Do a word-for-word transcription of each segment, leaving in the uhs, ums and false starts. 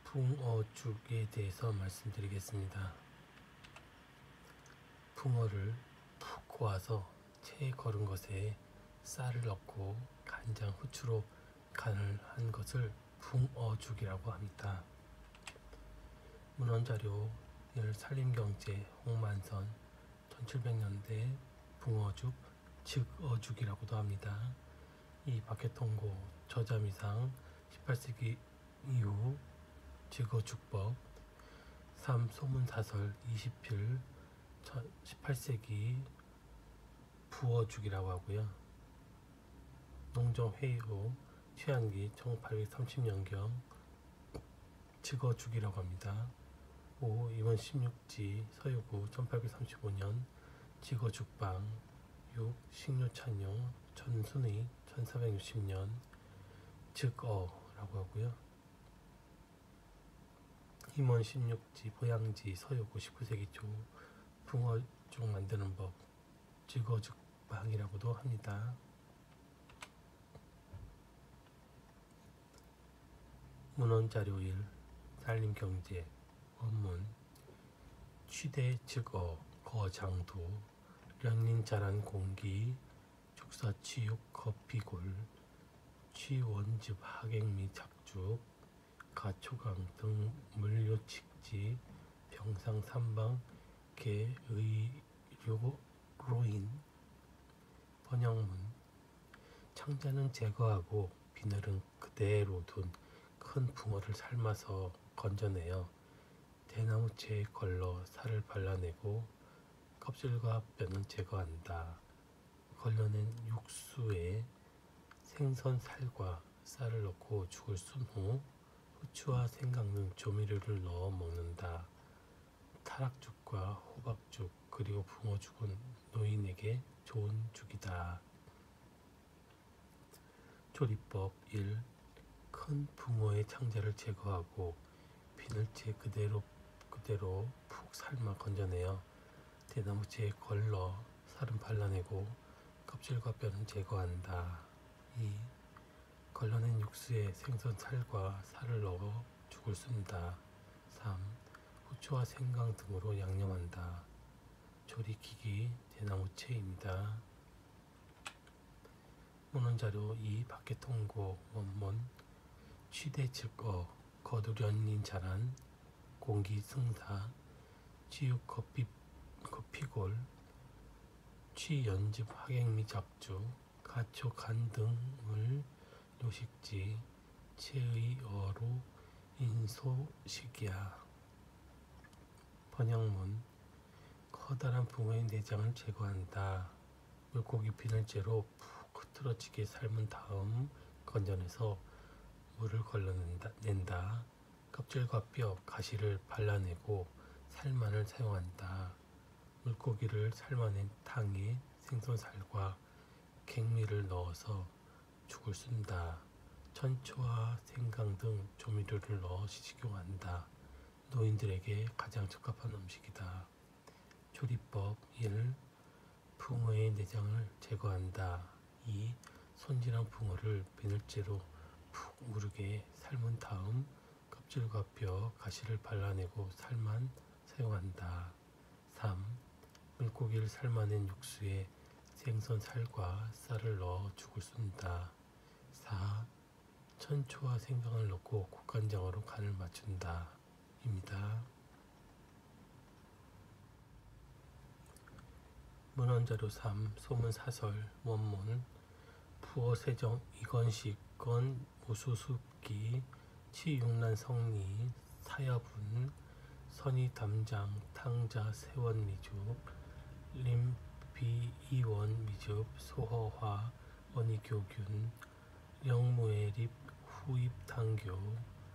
붕어죽에 대해서 말씀드리겠습니다. 붕어를 푹 고아서 체에 걸은 것에 쌀을 넣고 간장, 후추로 간을 한 것을 붕어죽이라고 합니다. 문헌자료 일 산림경제 홍만선 천칠백 년대 붕어죽, 즉어죽이라고도 합니다. 이 박해통고 저자미상 십팔 세기 이후 즉어죽법 삼 소문사설 이십 필 십팔 세기 부어죽이라고 하고요. 농정회의호 최한기 천팔백삼십 년경 즉어죽이라고 합니다. 오 임원 십육지 서유구 천팔백삼십오 년 즉어죽방 육 식료찬용 전순의 천사백육십 년 즉어라고 하고요. 임원 십육지 보양지 서유구 십구 세기 초 붕어죽 만드는 법 즉어죽방이라고도 합니다. 문헌자료 일 산림경제 원문 취대 즉어 거장도 련린자란 공기 죽사취육 거피골 취원즙 하객미 작죽 가초강 등 물요칙지 병상 삼방 개의료로인 번역문 창자는 제거하고 비늘은 그대로 둔 큰 붕어를 삶아서 건져내어 대나무채에 걸러 살을 발라내고 껍질과 뼈는 제거한다. 걸러낸 육수에 생선 살과 쌀을 넣고 죽을 쓴 후 후추와 생강 등 조미료를 넣어 먹는다. 타락죽과 호박죽 그리고 붕어죽은 노인에게 좋은 죽이다. 조리법 일. 큰 붕어의 창자를 제거하고 비늘채 그대로 그대로 푹 삶아 건져내어 대나무채에 걸러 살은 발라내고 껍질과 뼈는 제거한다. 이. 걸러낸 육수에 생선 살과 살을 넣어 죽을 쓴다. 삼. 후추와 생강 등으로 양념한다. 조리기기 대나무채입니다. 문헌자료 이 박해통고 원문 취대 즉어 거두련린 자란 공기 승사 취육 거피, 거피골 취연즙 하객미 작주 가초 간 등을 요식지 체의어로 인소식이야. 번역문 커다란 붕어의 내장을 제거한다. 물고기 비늘째로 푹 흐트러지게 삶은 다음 건져내서 물을 걸러낸다. 껍질과 뼈, 가시를 발라내고 살만을 사용한다. 물고기를 삶아낸 탕에 생선살과 갱미를 넣어서 죽을 쓴다. 천초와 생강 등 조미료를 넣어 식용한다. 노인들에게 가장 적합한 음식이다. 조리법 일. 붕어의 내장을 제거한다. 이. 손질한 붕어를 비늘째로 푹 무르게 삶은 다음 껍질과 뼈, 가시를 발라내고 살만 사용한다. 삼. 물고기를 삶아낸 육수에 생선 살과 쌀을 넣어 죽을 쓴다. 사. 천초와 생강을 넣고 국간장으로 간을 맞춘다. 입니다. 문헌자료 삼 소문사설 원문 부어세정 이건식 건 무수습기 치육난 성리 사여분 선의담장 탕자 세원미죽 림비이원 미죽 소허화 원희교균 영무애립 후입탕교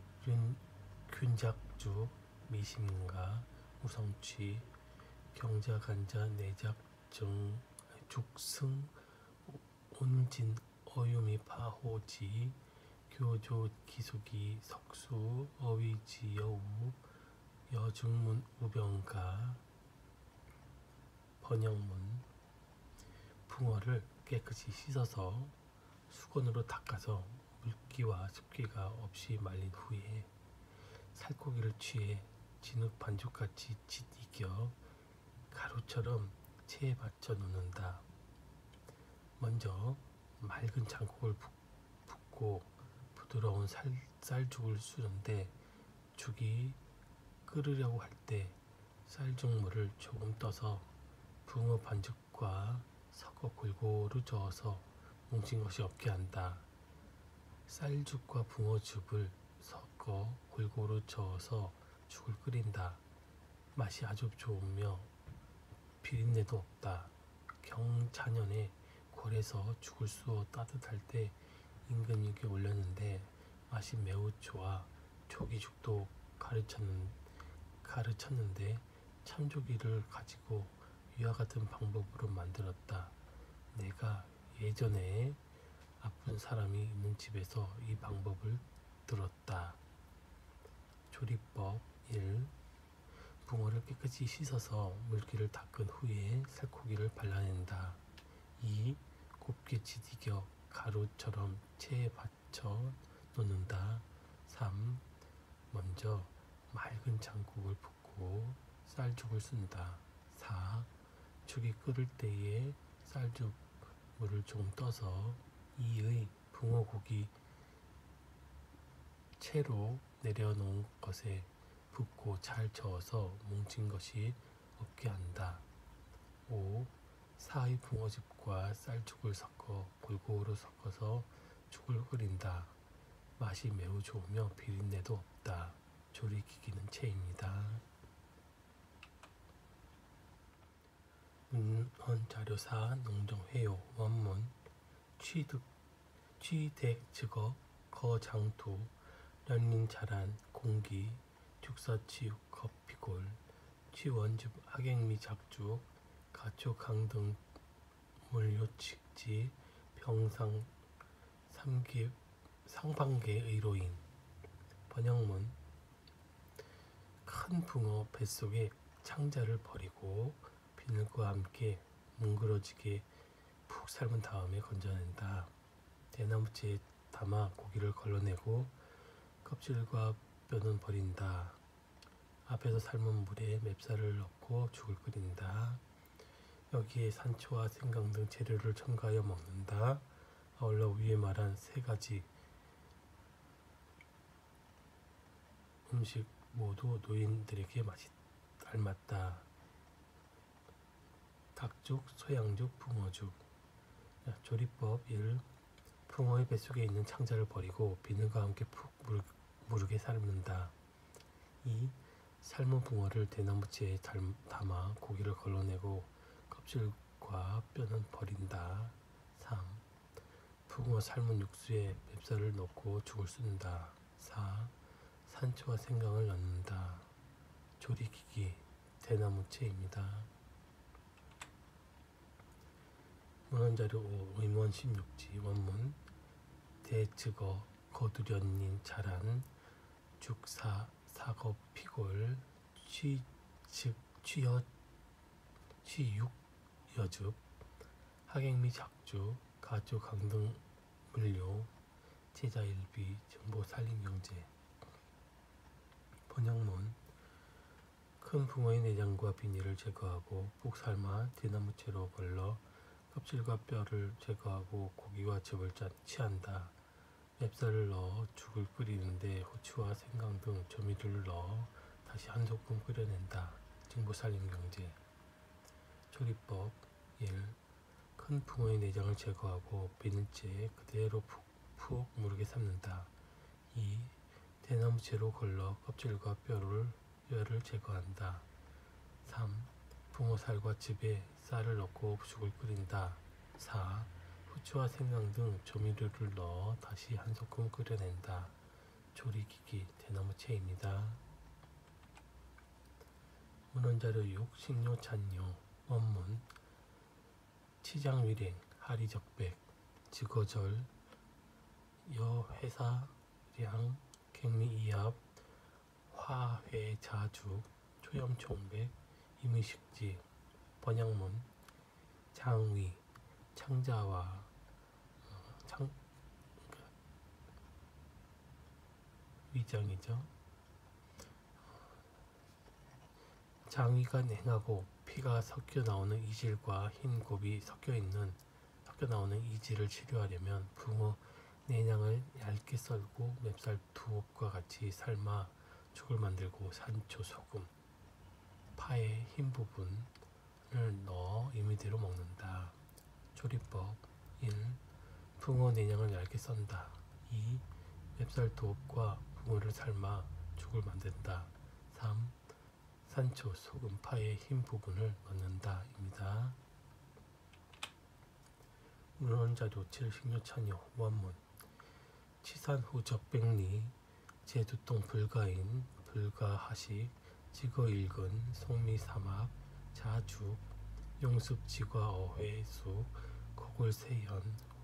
균작죽 미심가 우성취 경자간자 내작증 죽승 온진 어유미 파호지 교조 기수기 석수 어위지 여우 여중문 우병가. 번역문 붕어를 깨끗이 씻어서 수건으로 닦아서 물기와 습기가 없이 말린 후에 살코기를 취해 진흙 반죽같이 짓이겨 가루처럼 체에 받쳐 놓는다. 먼저 맑은 장국을 붓고 부드러운 살, 쌀죽을 쓰는데 죽이 끓으려고 할 때 쌀죽물을 조금 떠서 붕어 반죽과 섞어 골고루 저어서 뭉친 것이 없게 한다. 쌀죽과 붕어죽을 섞어 골고루 저어서 죽을 끓인다. 맛이 아주 좋으며 비린내도 없다. 경자년에 골에서 죽을 쑤어 따뜻할 때 임금님께 올렸는데 맛이 매우 좋아 조기죽도 가르쳤는, 가르쳤는데 참조기를 가지고 위와 같은 방법으로 만들었다. 내가 예전에 아픈 사람이 있는 집에서 이 방법을 들었다. 조리법 일. 붕어를 깨끗이 씻어서 물기를 닦은 후에 살코기를 발라낸다. 이. 곱게 지디겨 가루처럼 체에 받쳐 놓는다. 삼. 먼저 맑은 장국을 붓고 쌀죽을 쓴다. 사. 죽이 끓을 때에 쌀죽 물을 조금 떠서 이의 붕어고기 채로 내려놓은 것에 붓고 잘 저어서 뭉친 것이 없게 한다. 오. 사의 붕어즙과 쌀죽을 섞어 골고루 섞어서 죽을 끓인다. 맛이 매우 좋으며 비린내도 없다. 조리기기는 체입니다. 문헌자료사 농정회요 원문 취득 취대즉어 거장투 련린자란 공기 죽사치육 거피골 취원즙 악행미 작죽 가초 강등 물요칙지 병상 삼계 상반계 의로인. 번역문 큰 붕어 뱃속에 창자를 버리고 비늘과 함께 뭉그러지게 푹 삶은 다음에 건져낸다. 대나무채에 담아 고기를 걸러내고 껍질과 뼈는 버린다. 앞에서 삶은 물에 맵쌀을 넣고 죽을 끓인다. 여기에 산초와 생강 등 재료를 첨가하여 먹는다. 아울러 위에 말한 세 가지 음식 모두 노인들에게 맛이 닮았다. 닭죽, 소양죽, 붕어죽. 조리법 일. 붕어의 뱃속에 있는 창자를 버리고 비늘과 함께 푹 무르게 삶는다. 이. 삶은 붕어를 대나무채에 담아 고기를 걸러내고 껍질과 뼈는 버린다. 삼. 붕어 삶은 육수에 맵쌀을 넣고 죽을 씁니다. 사. 산초와 생강을 넣는다. 조리기기 대나무채입니다. 문헌자료 오. 의문 십육지 원문 대즉어 거두련린 자란 죽사 사거 피골 취즉 취여 취육 여즙 하객미 작주 가조 강등 물료 제자일비 정보 살림경제. 번역문 큰 붕어의 내장과 비닐을 제거하고 푹 삶아 대나무채로 걸러 껍질과 뼈를 제거하고 고기와 즙을 취한다. 맵쌀을 넣어 죽을 끓이는데 후추와 생강 등 조미료를 넣어 다시 한 소끔 끓여낸다. 정보살림경제. 조리법 일. 큰 붕어의 내장을 제거하고 비늘째에 그대로 푹푹 무르게 삶는다. 이. 대나무채로 걸러 껍질과 뼈를, 뼈를 제거한다. 삼. 붕어살과 즙에 쌀을 넣고 죽을 끓인다. 사. 후추와 생강 등 조미료를 넣어 다시 한 소끔 끓여낸다. 조리기기 대나무채입니다. 문헌자료 육. 식료찬요 원문 치장위랭 하리적백 즉어절 여회사량 갱미이합 화회자죽 초염총백 임의식지. 번역문 장위 창자와 어, 창 위장이죠. 장위가 냉하고 피가 섞여 나오는 이질과 흰 곱이 섞여 있는 섞여 나오는 이질을 치료하려면 붕어 내장을 얇게 썰고 맵쌀 두엽과 같이 삶아 죽을 만들고 산초, 소금, 파의 흰 부분을 넣어 임의대로 먹는다. 조리법 일. 붕어 내장을 얇게 썬다. 이. 맵쌀 두엽과 붕어를 삶아 죽을 만든다. 삼. 산초, 소금, 파의 흰 부분을 넣는다. 입니다. 문헌자료 칠. 식료찬요 원문 치산후 적백리 제두동 불가인 불가하식 지거일근 송미사막 자죽 용습지과 어회수 거골세연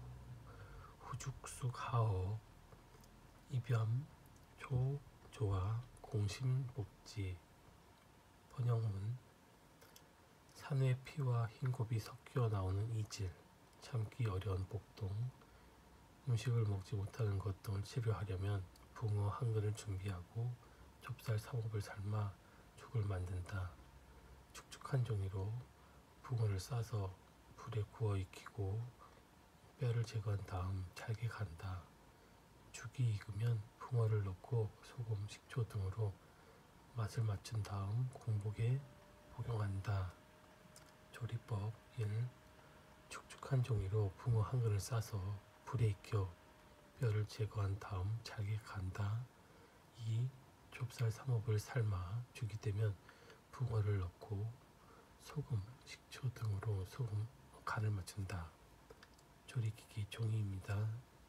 후죽숙 하어 이변 초조화 공심복지. 번역문 산외 피와 흰곱이 섞여 나오는 이질, 참기 어려운 복동, 음식을 먹지 못하는 것 등을 치료하려면 붕어 한 근을 준비하고 좁쌀 삼홉을 삶아 죽을 만든다. 축축한 종이로 붕어를 싸서 불에 구워 익히고 뼈를 제거한 다음 잘게 간다. 죽이 익으면 붕어를 넣고 소금, 식초 등으로 맛을 맞춘 다음 공복에 복용한다. 조리법 일. 축축한 종이로 붕어 한 근을 싸서 불에 익혀 뼈를 제거한 다음 잘게 간다. 이. 좁쌀 삼홉을 삶아 죽이 되면 붕어를 넣고 소금, 식초 등으로 소금 간을 맞춘다. 조리기기 종이입니다.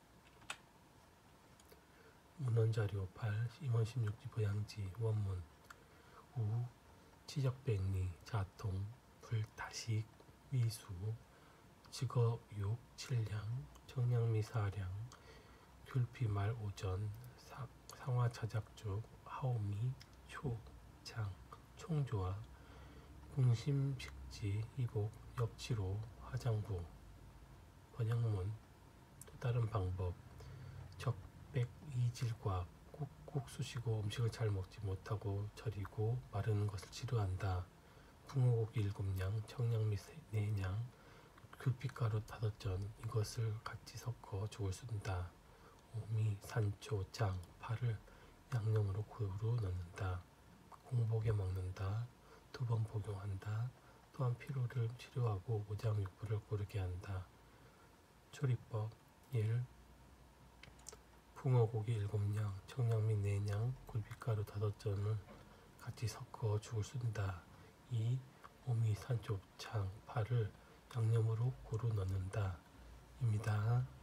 문헌자료 팔. 임원 십육지 보양지 원문 우. 치적백리 자통 불다식 미수 직어육 칠량 정량미 사량 귤피말 오전 상화자작죽 하오미 초장 총조화 궁심식지 이복 엽치로 화장부. 번역문 또 다른 방법 적백 이질과 꾹꾹 쑤시고 음식을 잘 먹지 못하고 절이고 마르는 것을 치료한다. 붕어고기 일곱 냥, 청량미 네 냥, 귤빛가루 다섯 전 이것을 같이 섞어 죽을 쓴다. 오미, 산초, 장, 파를 양념으로 고루 넣는다. 공복에 먹는다. 두 번 복용한다. 또한 피로를 치료하고 오장육부를 고르게 한다. 조리법 일. 붕어고기 일곱 냥, 청량미 네 냥, 굴빛가루 다섯 전을 같이 섞어 죽을 쓴다. 이. 오미, 산초, 장, 파를 양념으로 고루 넣는다. 입니다.